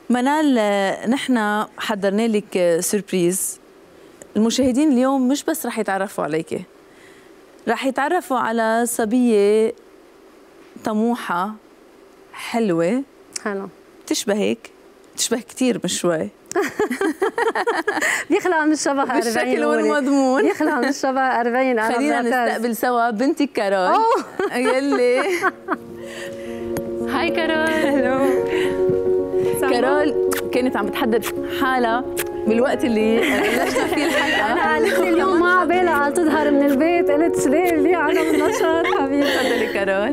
منال، نحن حضرنا لك سوربريز. المشاهدين اليوم مش بس رح يتعرفوا عليك، رح يتعرفوا على صبية طموحة حلوة. حلو. بتشبهك، بتشبه كثير مش شوي. بيخلق من الشبه 40 بالشكل والمضمون، بيخلق من الشبه 40. خلينا نستقبل سوا بنتك كارول. يلي هاي كارول. هلو. كارول كانت عم بتحدث حالها بالوقت اللي بلشنا فيه الحلقه. انا قالت لي اليوم ما عبالها تظهر من البيت، قلت ليه عالم النشاط حبيبتي. تفضلي كارول.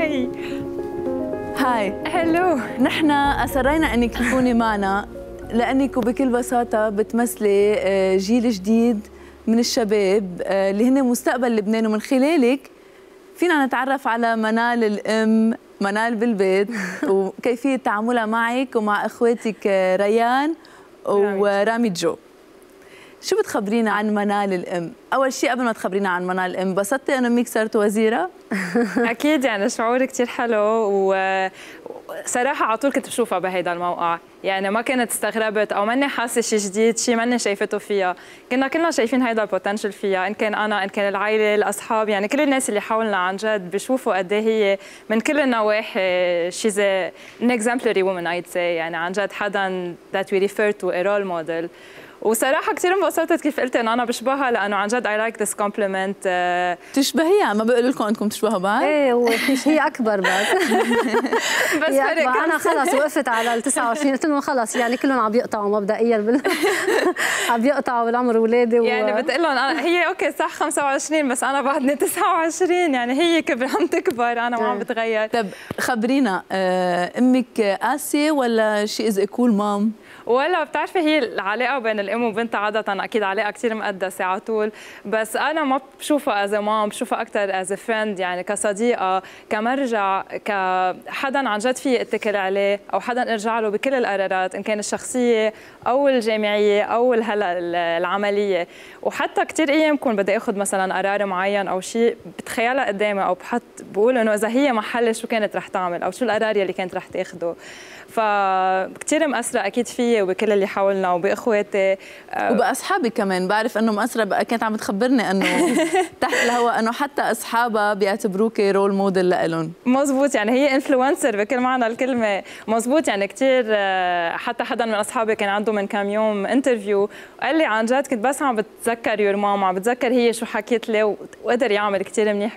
هاي. هلو. نحن اصرينا انك تكوني معنا لانك بكل بساطه بتمثلي جيل جديد من الشباب اللي هن مستقبل لبنان، ومن خلالك فينا نتعرف على منال الام، منال بالبيت، وكيفيه تعاملها معك ومع اخواتك ريان ورامي جو. شو بتخبرينا عن منال الام؟ اول شيء قبل ما تخبرينا عن منال الام، انبسطتي انه امك صارت وزيره؟ اكيد، يعني شعور كثير حلو، وصراحه على طول كنت بشوفها بهيدا الموقع، يعني ما كنت استغربت او ماني حاسه شيء جديد، شيء ماني شايفته فيها، كنا كلنا شايفين هيدا البوتنشل فيها، ان كان انا، ان كان العائله، الاصحاب، يعني كل الناس اللي حولنا عن جد بشوفوا قد ايه هي من كل النواحي she's an exemplary woman I'd say، يعني عن جد حدا that we refer to a role model. وصراحه كثير انبسطت كيف قلت انه انا بشبهها، لانه عن جد I like this compliment. تشبهيها، ما بيقولوا لكم انكم تشبهوا بعض؟ ايه، هي اكبر بس فرق. انا خلص وقفت على ال 29، قلت لهم خلص يعني كلهم عم يقطعوا مبدئيا عم يقطعوا بالعمر اولادي يعني بتقول لهم انا هي اوكي صح 25 بس انا بعدني 29، يعني هي عم تكبر، انا ما عم بتغير. طب خبرينا، امك قاسيه ولا شي از كول مام؟ ولا بتعرفي هي العلاقه بين الام وبنتها عاده اكيد علاقه كثير مقدسه على طول، بس انا ما بشوفها از مام، بشوفها اكثر از فريند، يعني كصديقه، كمرجع، كحدا عن جد في اتكل عليه، او حدا ارجع له بكل القرارات ان كان الشخصيه او الجامعيه او هلا العمليه. وحتى كثير ايام بكون بدي اخذ مثلا قرار معين او شيء، بتخيلها قدامي او بقول انه اذا هي محلي شو كانت رح تعمل او شو القرار يلي كانت رح تاخذه. فكتير مأثرة أكيد فيي وبكل اللي حولنا وبإخواتي وبأصحابي كمان. بعرف إنه مأثرة بقى، كانت عم تخبرني إنه تحت الهواء إنه حتى أصحابها بيعتبروكي رول موديل لإلهم. مزبوط، يعني هي انفلونسر بكل معنى الكلمة. مزبوط، يعني كتير. حتى حدا من أصحابي كان عنده من كم يوم انترفيو، قال لي عن جد كنت بس عم بتذكر يور ماما، عم بتذكر هي شو حكيت لي، وقدر يعمل كتير منيح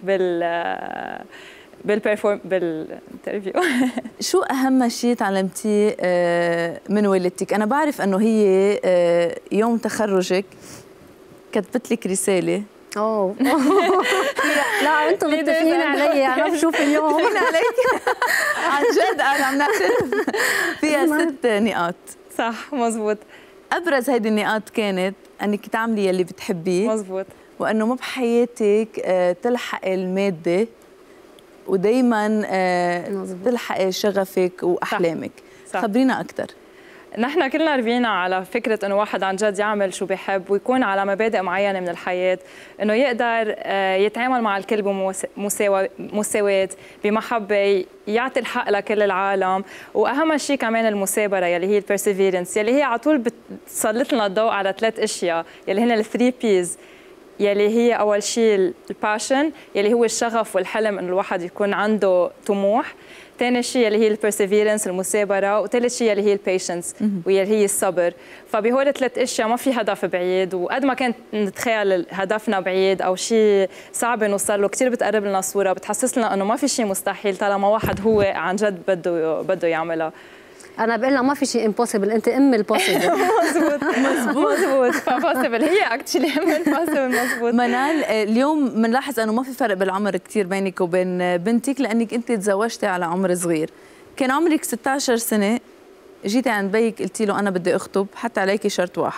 بالانترفيو. شو أهم شيء تعلمتيه من والدتك؟ أنا بعرف إنه هي يوم تخرجك كتبت لك رسالة. اوه لا انتم متفقين علي، انا بشوف اليوم متفقين عليك عن جد. انا عم نعترف فيها 6 نقاط. صح، مزبوط. ابرز هيدي النقاط كانت انك تعملي يلي بتحبيه، مزبوط، وانه ما بحياتك تلحقي الماده، ودايما تلحقي شغفك واحلامك. صح. خبرينا اكثر. نحن كلنا ربينا على فكرة إنه واحد عن جد يعمل شو بيحب ويكون على مبادئ معينة من الحياة، إنه يقدر يتعامل مع الكل بمساواة، بمحبة، يعطي الحق لكل العالم، وأهم شيء كمان المثابرة يلي هي البرسيفيرنس، يلي هي على طول بتسلط لنا الضوء على 3 أشياء يلي هن ال3 P's، يلي هي أول شيء الباشن يلي هو الشغف والحلم إنه الواحد يكون عنده طموح، ثاني شيء اللي هي البرسيفيرنس المثابره، وثالث شيء اللي هي البيشنس واللي هي الصبر. فبهول 3 أشياء ما في هدف بعيد، وقد ما كنت نتخيل هدفنا بعيد او شيء صعب نوصل له، كثير بتقرب لنا صوره بتحسسنا انه ما في شيء مستحيل طالما واحد هو عن جد بده يعملها. انا بقول لها ما في شيء امبوسيبل، انت ام البوسيبل. مزبوط فبوسيبل، هي اكشلي ام البوسيبل. مزبوط. منال، اليوم بنلاحظ انه ما في فرق بالعمر كثير بينك وبين بنتك، لانك انت تزوجتي على عمر صغير. كان عمرك 16 سنه، جيتي عند بيك قلتي له انا بدي اخطب، حتى عليكي شرط واحد.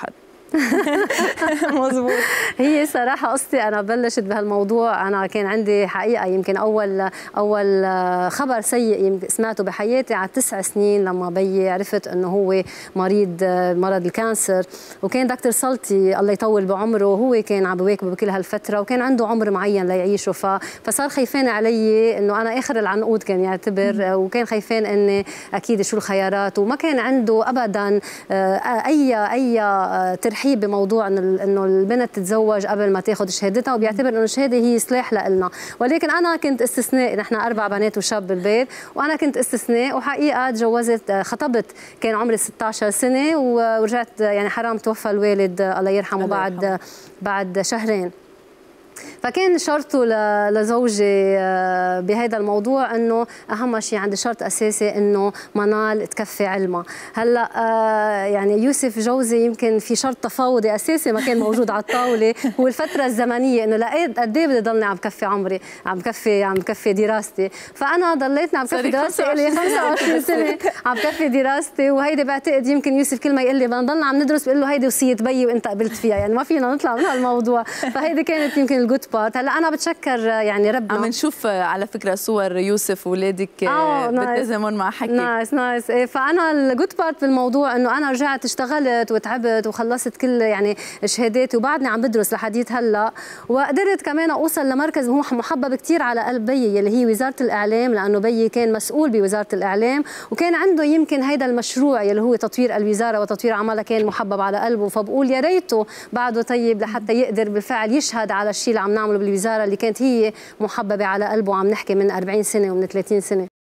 مزبوط. هي صراحة قصتي أنا بلشت بهالموضوع، أنا كان عندي حقيقة يمكن أول خبر سيء سمعته بحياتي على 9 سنين، لما بيي عرفت إنه هو مريض مرض الكانسر، وكان دكتور سلطي الله يطول بعمره هو كان عم بواكبه بكل هالفترة، وكان عنده عمر معين ليعيشه، فصار خايفان علي إنه أنا آخر العنقود كان يعتبر، وكان خايفان إني أكيد شو الخيارات، وما كان عنده أبدا أي ترحيب بموضوع إنه البنت تتزوج قبل ما تاخذ شهادتها، وبيعتبر إنه الشهادة هي سلاح لنا. ولكن أنا كنت استثناء، نحن 4 بنات وشاب بالبيت، وأنا كنت استثناء، وحقيقة تجوزت خطبت كان عمري 16 سنة، ورجعت يعني حرام توفى الوالد الله يرحمه بعد شهرين. فكان شرطه لزوجي بهذا الموضوع انه اهم شيء عندي شرط اساسي انه منال تكفي علمها. هلا يعني يوسف جوزي يمكن في شرط تفاوضي اساسي ما كان موجود على الطاوله، هو الفتره الزمنيه انه لقيت قد ايه بدي ضلني عم بكفي عمري، عم بكفي دراستي، فانا ضليتني عم بكفي دراستي لي 25 سنه عم بكفي دراستي، وهيدي بعتقد يمكن يوسف كل ما يقول لي بدنا نضلنا عم ندرس بقول له هيدي وصيه بيي وانت قبلت فيها، يعني ما فينا نطلع من هالموضوع، فهيدي كانت يمكن الجود بارت. هلا انا بتشكر يعني ربنا. عم نشوف على فكره صور يوسف واولادك بالتزامن مع حكي. نايس. فانا الجود بارت بالموضوع انه انا رجعت اشتغلت وتعبت وخلصت كل يعني شهاداتي، وبعدني عم بدرس لحديت هلا، وقدرت كمان اوصل لمركز هو محبب كثير على قلب بيي اللي هي وزاره الاعلام، لانه بيي كان مسؤول بوزاره الاعلام، وكان عنده يمكن هيدا المشروع اللي هو تطوير الوزاره وتطوير عملها كان محبب على قلبه، فبقول يا ريته بعده طيب لحتى يقدر بالفعل يشهد على الشيء اللي عم نعمله بالوزاره اللي كانت هي محببه على قلبه، وعم نحكي من 40 سنه ومن 30 سنه.